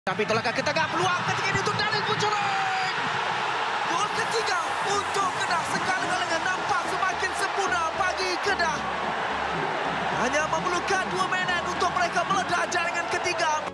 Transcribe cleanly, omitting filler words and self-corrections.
Tapi tolakkan ke tengah, peluang ketika ini untuk Daniel Pucureng. Gol ketiga untuk Kedah. Segala-galanya nampak semakin sempurna bagi Kedah. Hanya memerlukan 2 minit untuk mereka meledak jaringan ketiga.